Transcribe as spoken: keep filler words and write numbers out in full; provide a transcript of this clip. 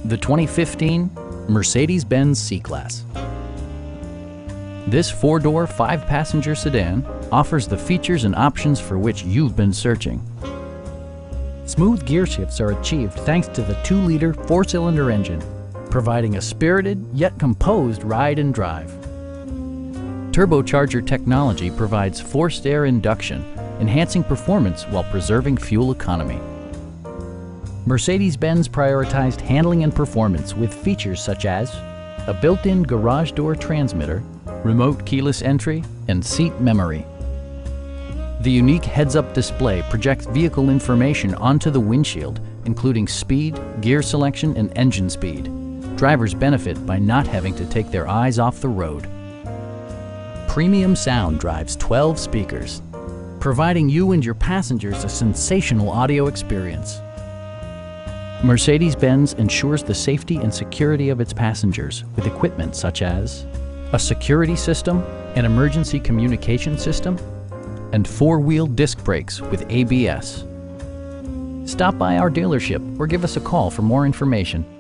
The twenty fifteen Mercedes-Benz C-Class. This four-door, five-passenger sedan offers the features and options for which you've been searching. Smooth gear shifts are achieved thanks to the two liter four-cylinder engine, providing a spirited yet composed ride and drive. Turbocharger technology provides forced air induction, enhancing performance while preserving fuel economy. Mercedes-Benz prioritized handling and performance with features such as a built-in garage door transmitter, remote keyless entry, and seat memory. The unique heads-up display projects vehicle information onto the windshield, including speed, gear selection, and engine speed. Drivers benefit by not having to take their eyes off the road. Premium sound drives twelve speakers, providing you and your passengers a sensational audio experience. Mercedes-Benz ensures the safety and security of its passengers with equipment such as a security system, an emergency communication system, and four-wheel disc brakes with A B S. Stop by our dealership or give us a call for more information.